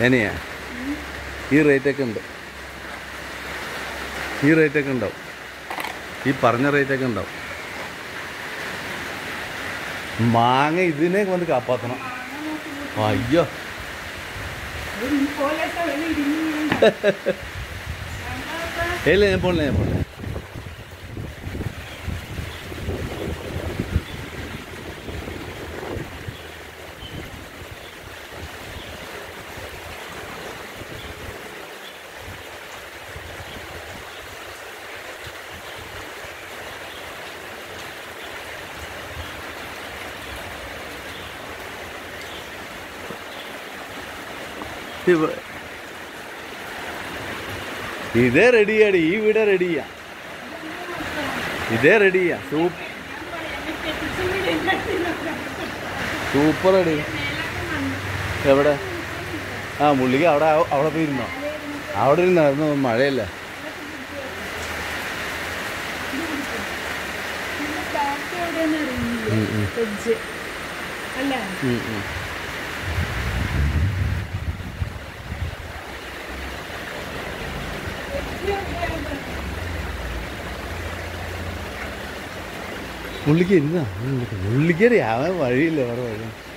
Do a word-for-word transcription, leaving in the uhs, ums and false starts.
എനെയാ ഈ റേറ്റൊക്കെ ഉണ്ട്, ഈ റേറ്റൊക്കെ ഉണ്ടാവും, ഈ പറഞ്ഞ റേറ്റൊക്കെ ഉണ്ടാവും. മാങ്ങ ഇതിനെ വന്ന് കാപ്പാത്തണം. അയ്യോ ഇല്ല ഞാൻ പോണില്ല ഞാൻ പോണില്ല. ഇതേ റെഡിയാടി, ഈ വീട് റെഡിയാ, ഇതേ റെഡിയാ. Super super ready. എവിടെ? ആ മുള്ളിക്ക് അവിടെ അവിടെ പോയിരുന്നോ? അവിടെ ഇരുന്നായിരുന്നു, മഴയല്ലേ. മുള്ളിക്ക് ഇരുന്നാ മുള്ളിക്കറി അവൻ വഴിയില്ല, വേറെ വഴി.